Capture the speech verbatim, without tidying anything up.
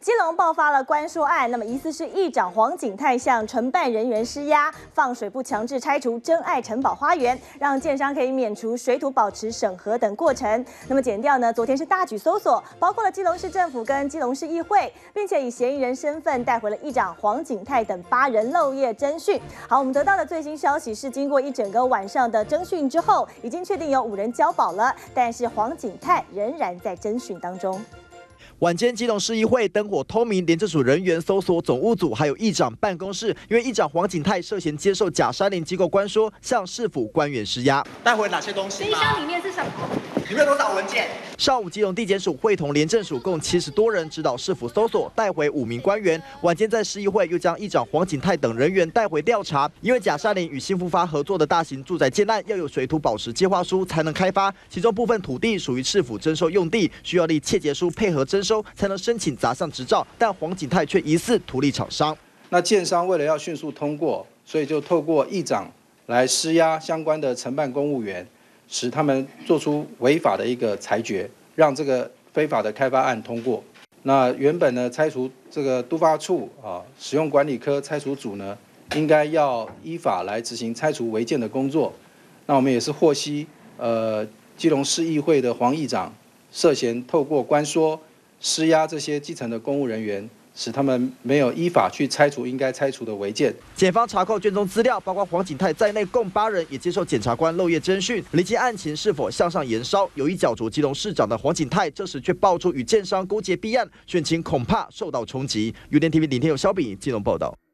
基隆爆发了关说案，那么疑似是议长黄景泰向承办人员施压，放水不强制拆除真爱城堡花园，让建商可以免除水土保持审核等过程。那么检调呢，昨天是大举搜索，包括了基隆市政府跟基隆市议会，并且以嫌疑人身份带回了议长黄景泰等八人漏夜侦讯。好，我们得到的最新消息是，经过一整个晚上的侦讯之后，已经确定有五人交保了，但是黄景泰仍然在侦讯当中。 晚间，基隆市议会灯火通明，廉政署人员搜索总务组还有议长办公室，因为议长黄景泰涉嫌接受假山林机构关说，向市府官员施压。 带回哪些东西？ 冰箱里面是什么？ 里面有多少文件？ 上午，基隆地检署会同廉政署共七十多人指导市府搜索，带回五名官员。晚间在市议会又将议长黄景泰等人员带回调查，因为假山林与新复发合作的大型住宅建案要有水土保持计划书才能开发，其中部分土地属于市府征收用地，需要立切结书配合征收。 才能申请砸向执照，但黄景泰却疑似图利厂商。 那建商为了要迅速通过，所以就透过议长来施压相关的承办公务员，使他们做出违法的一个裁决，让这个非法的开发案通过。那原本呢，拆除这个都发处啊，使用管理科拆除组呢，应该要依法来执行拆除违建的工作。那我们也是获悉，呃，基隆市议会的黄议长涉嫌透过关说。 施压这些基层的公务人员，使他们没有依法去拆除应该拆除的违建。 检方查扣卷宗资料，包括黄景泰在内共八人也接受检察官漏夜侦讯，厘清案情是否向上延烧。有意角逐基隆市长的黄景泰，这时却爆出与建商勾结弊案，选情恐怕受到冲击。U D N T V 林天佑、肖炳基隆报道。